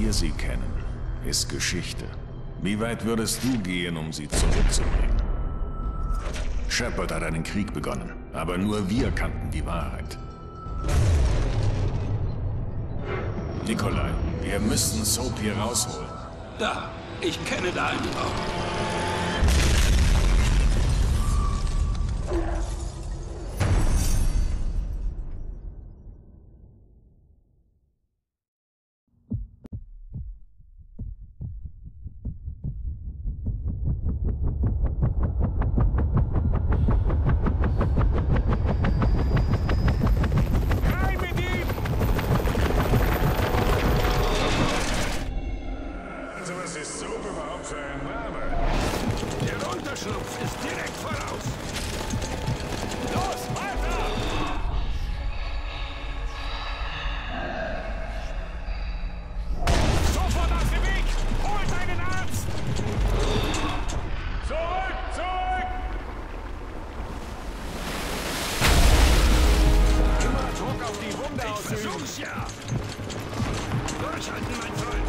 wir sie kennen, ist Geschichte. Wie weit würdest du gehen, um sie zurückzubringen? Shepard hat einen Krieg begonnen, aber nur wir kannten die Wahrheit. Nikolai, wir müssen Soap hier rausholen. Da, ich kenne da einen Raum. Unterschlupf ist direkt voraus. Los, weiter! Sofort auf den Weg! Holt einen Arzt! Zurück, zurück! Immer Druck auf die Wunde ausüben. Ich versuch's ja! Durchhalten, mein Freund!